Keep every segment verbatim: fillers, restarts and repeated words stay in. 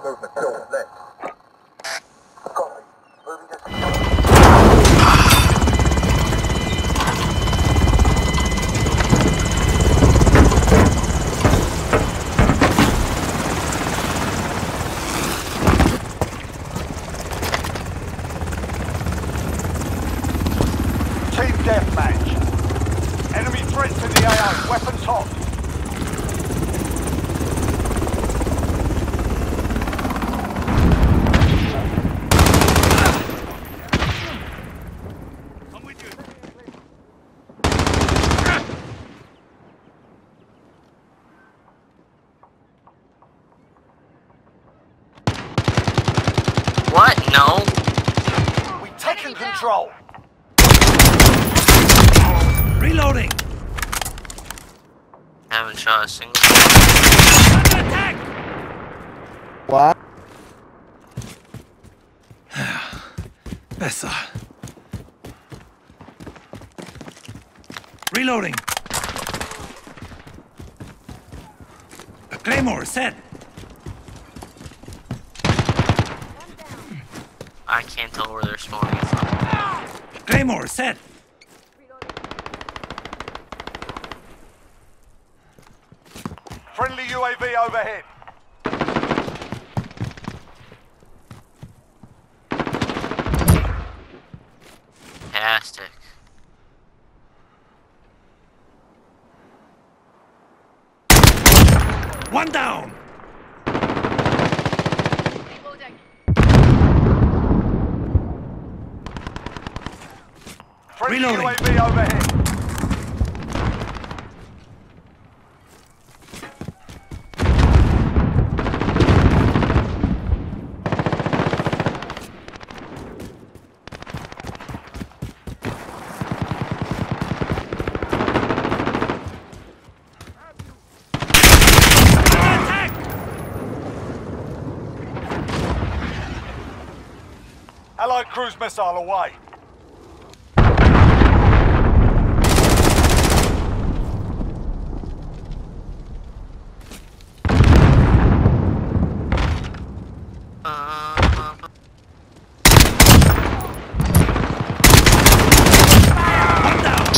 Got movement. Still left. Copy. Moving to Team deathmatch. Enemy threats in the A O. Weapons hot. What? No. We've taken control. Reloading! Haven't shot a single. Under attack! What? Besser. Reloading. Claymore set. I can't tell where they're spawning from. Claymore set. Friendly U A V overhead. Fantastic. One down. Friendly Reloading. U A V overhead. Allied cruise missile away. Uh, One down.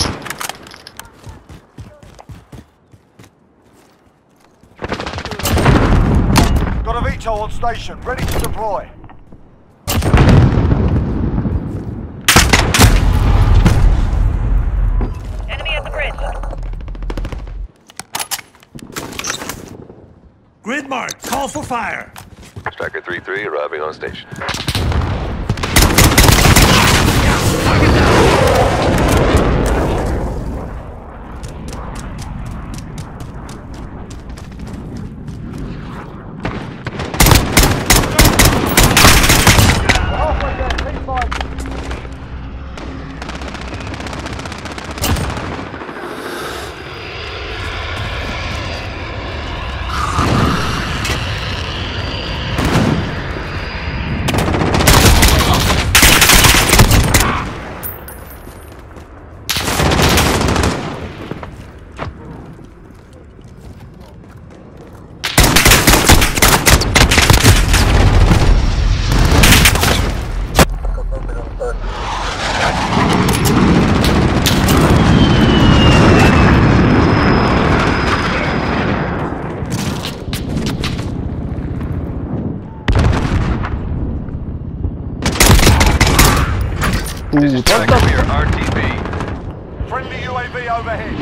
Got a V TOL on station, ready to deploy. Enemy at the bridge. Grid mark. Call for fire. Striker three three arriving on station. Target down. Halfway there, T five. got movement on third. This is what Striker the for your R T B. Friendly U A V overhead.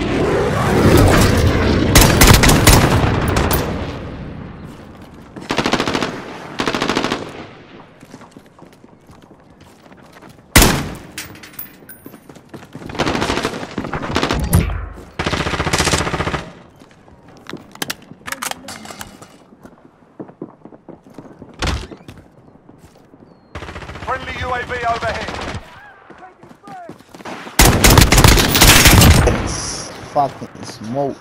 Friendly U A V overhead. It's fucking smoke.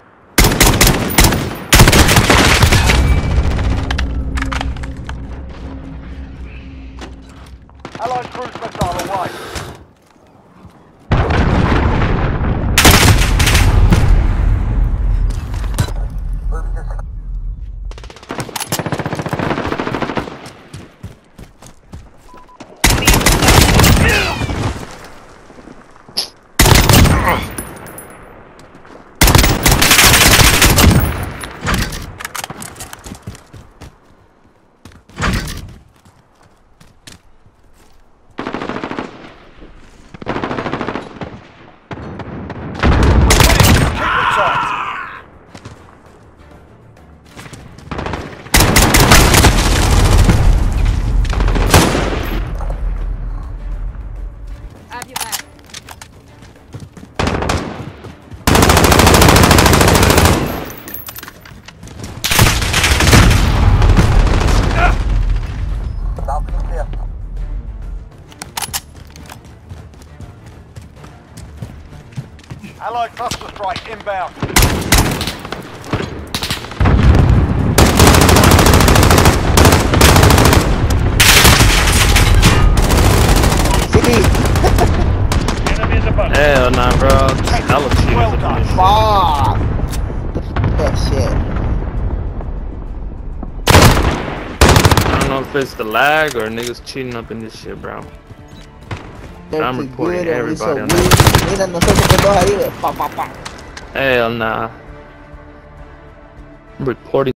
Allied cruise missile away. Moving to Allied cluster strike inbound. City. Hell nah, bro. Hella cheese Well up in this Fuck. That shit. I don't know if it's the lag or niggas cheating up in this shit, bro. They're I'm too reporting good, and we so everybody on weak. Mira, nosotros con dos ahí, pa, pa, pa. Hell nah. I'm reporting.